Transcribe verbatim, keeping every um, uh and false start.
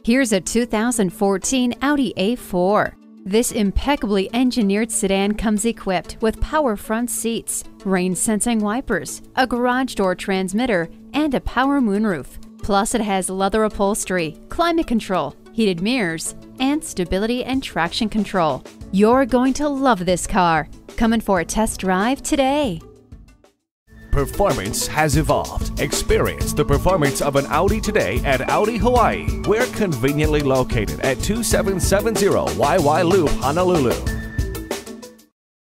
Here's a two thousand fourteen Audi A four. This impeccably engineered sedan comes equipped with power front seats, rain-sensing wipers, a garage door transmitter, and a power moonroof. Plus, it has leather upholstery, climate control, heated mirrors, and stability and traction control. You're going to love this car. Come in for a test drive today. Performance has evolved. Experience the performance of an Audi today at Audi Hawaii. We're conveniently located at two seven seven zero Waiwai Loop, Honolulu.